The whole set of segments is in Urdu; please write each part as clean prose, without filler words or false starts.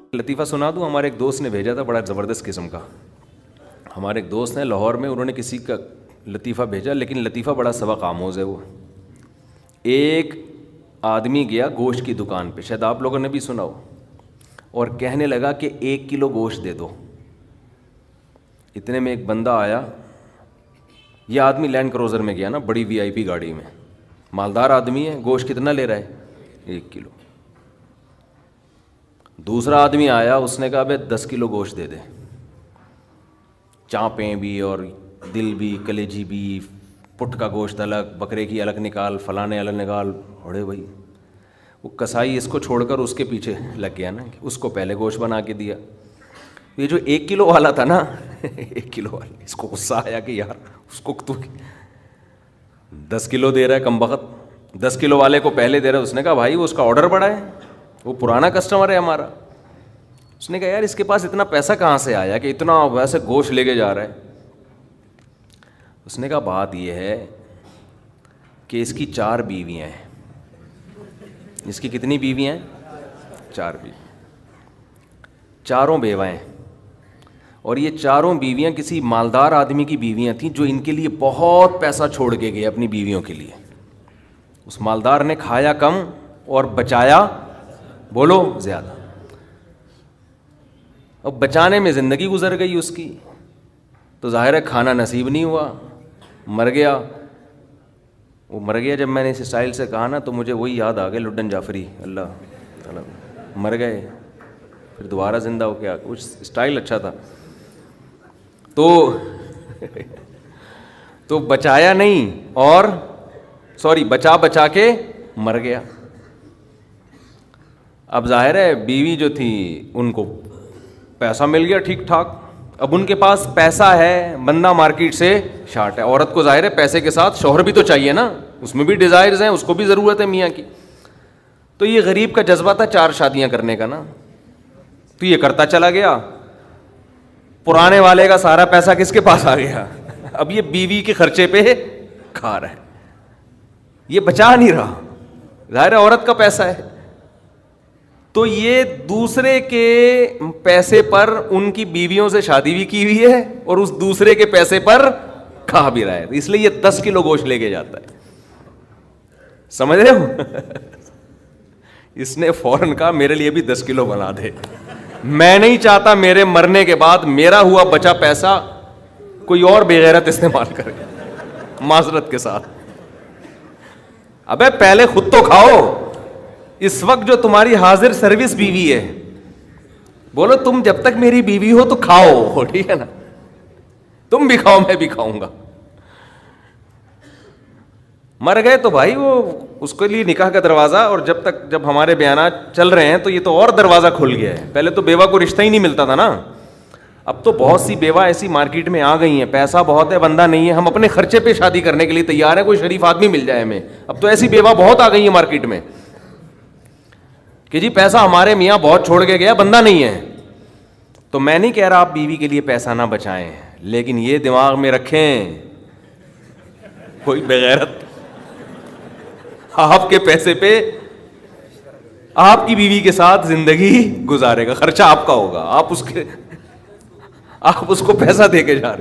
لطیفہ سنا دوں. ہمارے ایک دوست نے بھیجا تھا, بڑا زبردست قسم کا. ہمارے ایک دوست ہیں لاہور میں, انہوں نے کسی کا لطیفہ بھیجا, لیکن لطیفہ بڑا سبق آموز ہے. وہ ایک آدمی گیا گوشت کی دکان پہ, شاید آپ لوگوں نے بھی سنا ہو, اور کہنے لگا کہ 1 کلو گوشت دے دو. اتنے میں ایک بندہ آیا. یہ آدمی لینڈ کروزر میں گیا نا, بڑی VIP گاڑی میں, مالدار آدمی ہے. گوشت کتنا لے رہا ہے؟ 1 کلو. دوسرا آدمی آیا, اس نے کہا بھائی 10 کلو گوشت دے دے, چانپیں بھی اور دل بھی, کلیجی بھی, پٹ کا گوشت الگ, بکرے کی الگ نکال, فلانے الگ نکال. اڑے بھائی, وہ کسائی اس کو چھوڑ کر اس کے پیچھے لگ گیا نا, اس کو پہلے گوشت بنا کے دیا. یہ جو 1 کلو والا تھا نا 1 کلو والا, اس کو غصہ آیا کہ یار اس کو تو 10 کلو دے رہا ہے کم بخت, 10 کلو والے کو پہلے دے رہا ہے. اس نے کہا بھائی وہ اس کا آرڈر بڑا ہے, وہ پرانا کسٹمر ہے ہمارا. اس نے کہا یار اس کے پاس اتنا پیسہ کہاں سے آیا کہ اتنا ویسے گوشت لے کے جا رہا ہے. اس نے کہا بات یہ ہے کہ اس کی 4 بیویاں ہیں. اس کی کتنی بیویاں ہیں؟ 4 بیوی, چاروں بیوہ ہیں. اور یہ چاروں بیویاں کسی مالدار آدمی کی بیویاں تھیں جو ان کے لیے بہت پیسہ چھوڑ کے گئے اپنی بیویوں کے لیے. اس مالدار نے کھایا کم اور بچایا بولو زیادہ. اب بچانے میں زندگی گزر گئی اس کی, تو ظاہر ہے کھانا نصیب نہیں ہوا, مر گیا. وہ مر گیا جب میں نے اس اسٹائل سے کہا نا, تو مجھے وہی یاد آ گئے لڈن جعفری, اللہ تعالیٰ. مر گئے پھر دوبارہ زندہ ہو کے آ گئے. اس اسٹائل اچھا تھا. تو بچایا نہیں, اور بچا کے مر گیا. اب ظاہر ہے بیوی جو تھی ان کو پیسہ مل گیا ٹھیک ٹھاک. اب ان کے پاس پیسہ ہے, بندہ مارکیٹ سے شارٹ ہے. عورت کو ظاہر ہے پیسے کے ساتھ شوہر بھی تو چاہیے نا, اس میں بھی ڈیزائرز ہیں, اس کو بھی ضرورت ہے میاں کی. تو یہ غریب کا جذبہ تھا 4 شادیاں کرنے کا نا, تو یہ کرتا چلا گیا. پرانے والے کا سارا پیسہ کس کے پاس آ گیا؟ اب یہ بیوی کے خرچے پہ کھا رہا ہے, یہ بچا نہیں رہا. ظاہر ہے عورت کا پیسہ ہے, تو یہ دوسرے کے پیسے پر ان کی بیویوں سے شادی بھی کی ہوئی ہے, اور اس دوسرے کے پیسے پر کھا بھی رہا ہے. اس لیے یہ 10 کلو گوشت لے کے جاتا ہے. سمجھ رہے ہو؟ اس نے فوراً کہا میرے لیے بھی 10 کلو بنا دے. میں نہیں چاہتا میرے مرنے کے بعد میرا ہوا بچا پیسہ کوئی اور بے غیرت استعمال کرے. معذرت کے ساتھ, ابے پہلے خود تو کھاؤ. اس وقت جو تمہاری حاضر سروس بیوی ہے, بولو تم جب تک میری بیوی ہو تو کھاؤ, ٹھیک ہے نا, تم بھی کھاؤ میں بھی کھاؤں گا. مر گئے تو بھائی وہ اس کے لیے نکاح کا دروازہ, اور جب ہمارے بیانات چل رہے ہیں تو یہ تو اور دروازہ کھل گیا ہے. پہلے تو بیوہ کو رشتہ ہی نہیں ملتا تھا نا, اب تو بہت سی بیوہ ایسی مارکیٹ میں آ گئی ہیں, پیسہ بہت ہے, بندہ نہیں ہے, ہم اپنے خرچے پہ شادی کرنے کے لیے تیار ہیں, کوئی شریف آدمی مل جائے ہمیں. اب تو ایسی بیوہ بہت آ گئی ہیں مارکیٹ میں کہ جی پیسہ ہمارے میاں بہت چھوڑ کے گیا, بندہ نہیں ہے. تو میں نہیں کہہ رہا آپ بیوی کے لیے پیسہ نہ بچائیں, لیکن یہ دماغ میں رکھیں کوئی بغیرت آپ کے پیسے پہ آپ کی بیوی کے ساتھ زندگی گزارے گا, خرچہ آپ کا ہوگا, آپ اس کو پیسہ دے کے جا رہے.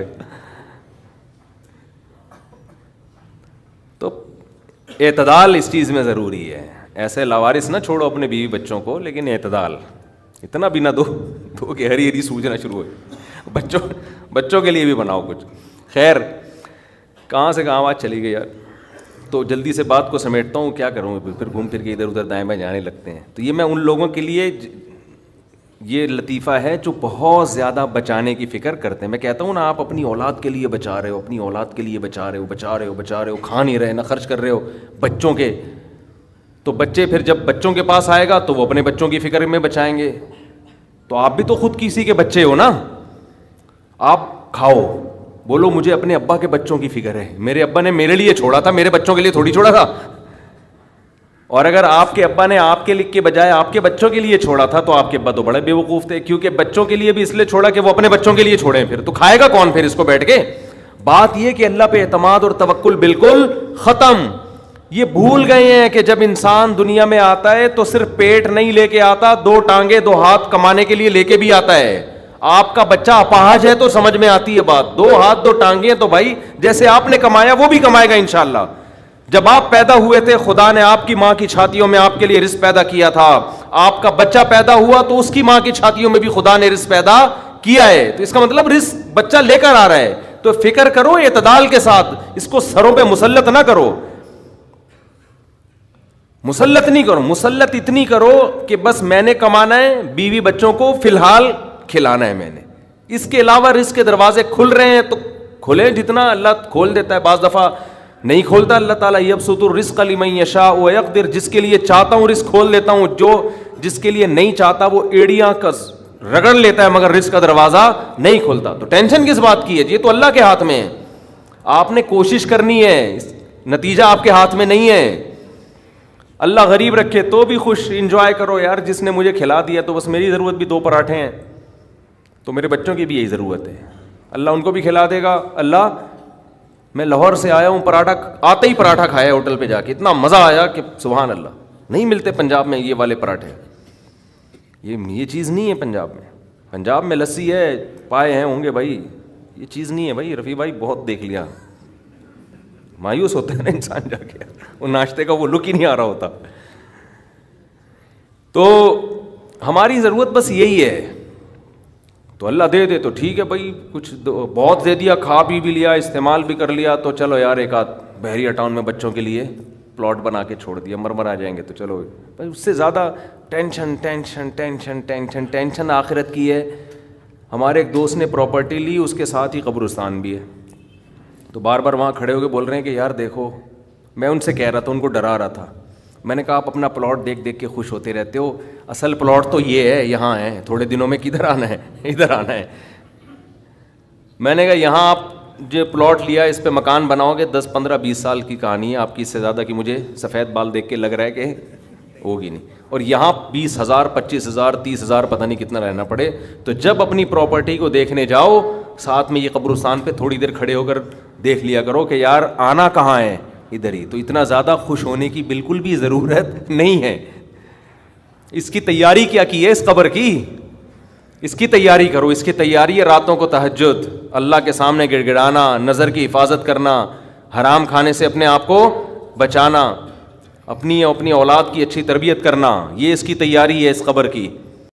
تو اعتدال اس چیز میں ضروری ہے. ایسے لاوارث نہ چھوڑو اپنے بیوی بچوں کو, لیکن اعتدال. اتنا بھی نہ دو کہ ہری ہری سوجنا شروع ہو. بچوں کے لیے بھی بناؤ کچھ. خیر, کہاں سے کہاں بات چلی گئی یار. تو جلدی سے بات کو سمیٹتا ہوں, کیا کروں, پھر گھوم پھر کے ادھر ادھر دائیں بائیں جانے لگتے ہیں. تو یہ میں ان لوگوں کے لیے یہ لطیفہ ہے جو بہت زیادہ بچانے کی فکر کرتے ہیں. میں کہتا ہوں نا, آپ اپنی اولاد کے لیے بچا رہے ہو, اپنی اولاد کے لیے بچا رہے ہو, کھا نہیں رہے, نہ خرچ کر رہے ہو بچوں کے. تو بچے پھر جب بچوں کے پاس آئے گا تو وہ اپنے بچوں کی فکر میں بچائیں گے. تو آپ بھی تو خود کسی کے بچے ہو نا, آپ کھاؤ, بولو مجھے اپنے ابا کے بچوں کی فکر ہے, میرے ابا نے میرے لیے چھوڑا تھا, میرے بچوں کے لیے تھوڑی چھوڑا تھا. اور اگر آپ کے ابا نے آپ کے لکھ کے بجائے آپ کے بچوں کے لیے چھوڑا تھا, تو آپ کے ابا تو بڑے بے وقوف تھے, کیونکہ بچوں کے لیے بھی اس لیے چھوڑا کہ وہ اپنے بچوں کے لیے چھوڑیں. پھر تو کھائے گا کون پھر اس کو بیٹھ کے؟ بات یہ کہ اللہ پہ اعتماد اور توکل بالکل ختم. یہ بھول گئے ہیں کہ جب انسان دنیا میں آتا ہے تو صرف پیٹ نہیں لے کے آتا, 2 ٹانگیں 2 ہاتھ کمانے کے لیے لے کے بھی آتا ہے. آپ کا بچہ اپاہج ہے تو سمجھ میں آتی ہے بات, 2 ہاتھ 2 ٹانگیں تو بھائی جیسے آپ نے کمایا وہ بھی کمائے گا انشاءاللہ. جب آپ پیدا ہوئے تھے خدا نے آپ کی ماں کی چھاتیوں میں آپ کے لیے رزق پیدا کیا تھا, آپ کا بچہ پیدا ہوا تو اس کی ماں کی چھاتیوں میں بھی خدا نے رزق پیدا کیا ہے. تو اس کا مطلب رزق بچہ لے کر آ رہا ہے. تو فکر کرو اعتدال کے ساتھ, اس کو سروں پہ مسلط نہ کرو, مسلط نہیں کرو, مسلط اتنی کرو کہ بس میں نے کمانا ہے, بیوی بچوں کو فی الحال کھلانا ہے میں نے, اس کے علاوہ رزق کے دروازے کھل رہے ہیں تو کھلے, جتنا اللہ کھول دیتا ہے, بعض دفعہ نہیں کھولتا اللہ تعالیٰ. یبسط الرزق لمن یشاء ویقدر, جس کے لیے چاہتا ہوں رزق کھول دیتا ہوں, جو جس کے لیے نہیں چاہتا وہ ایڑیاں رگڑ لیتا ہے مگر رزق کا دروازہ نہیں کھولتا. تو ٹینشن کس بات کی ہے, یہ تو اللہ کے ہاتھ میں ہے. آپ نے کوشش کرنی ہے, نتیجہ آپ کے ہاتھ میں نہیں ہے. اللہ غریب رکھے تو بھی خوش, انجوائے کرو یار, جس نے مجھے کھلا دیا تو بس میری ضرورت بھی 2 پراٹھے ہیں تو میرے بچوں کی بھی یہی ضرورت ہے, اللہ ان کو بھی کھلا دے گا. اللہ میں لاہور سے آیا ہوں, پراٹھا آتے ہی پراٹھا کھایا ہوٹل پہ جا کے, اتنا مزہ آیا کہ سبحان اللہ, نہیں ملتے پنجاب میں یہ والے پراٹھے. یہ چیز نہیں ہے پنجاب میں. پنجاب میں لسی ہے, پائے ہیں ہوں گے بھائی, یہ چیز نہیں ہے بھائی. رفیع بھائی بہت دیکھ لیا, مایوس ہوتا ہے نا انسان جا کے, وہ ناشتے کا وہ لک ہی نہیں آ رہا ہوتا. تو ہماری ضرورت بس یہی ہے. تو اللہ دے دے تو ٹھیک ہے بھائی, کچھ بہت دے دیا, کھا بھی لیا, استعمال بھی کر لیا, تو چلو یار ایک آدھ بحریہ ٹاؤن میں بچوں کے لیے پلاٹ بنا کے چھوڑ دیا, مرمر آ جائیں گے تو چلو بھائی. اس سے زیادہ tension tension tension tension tension آخرت کی ہے. ہمارے ایک دوست نے پراپرٹی لی, اس کے ساتھ ہی قبرستان بھی ہے, تو بار بار وہاں کھڑے ہو کے بول رہے ہیں کہ یار دیکھو, میں ان سے کہہ رہا تھا, ان کو ڈرا رہا تھا, میں نے کہا آپ اپنا پلاٹ دیکھ دیکھ کے خوش ہوتے رہتے ہو, اصل پلاٹ تو یہ ہے, یہاں ہے, تھوڑے دنوں میں کدھر آنا ہے, ادھر آنا ہے. میں نے کہا یہاں آپ جو پلاٹ لیا اس پہ مکان بناؤ گے 10 15 20 سال کی کہانی ہے آپ کی, اس سے زیادہ کی مجھے سفید بال دیکھ کے لگ رہا ہے کہ ہوگی نہیں. اور یہاں 20,000 25,000 30,000 پتہ نہیں کتنا رہنا پڑے. تو جب اپنی پراپرٹی کو دیکھنے جاؤ, ساتھ میں یہ قبرستان پہ تھوڑی دیر کھڑے ہو کر دیکھ لیا کرو کہ یار آنا کہاں ہے, ادھر ہی. تو اتنا زیادہ خوش ہونے کی بالکل بھی ضرورت نہیں ہے. اس کی تیاری کیا کی ہے, اس قبر کی, اس کی تیاری کرو. اس کی تیاری ہے راتوں کو تہجد, اللہ کے سامنے گڑ گڑانا, نظر کی حفاظت کرنا, حرام کھانے سے اپنے آپ کو بچانا, اپنی اولاد کی اچھی تربیت کرنا. یہ اس کی تیاری ہے اس قبر کی.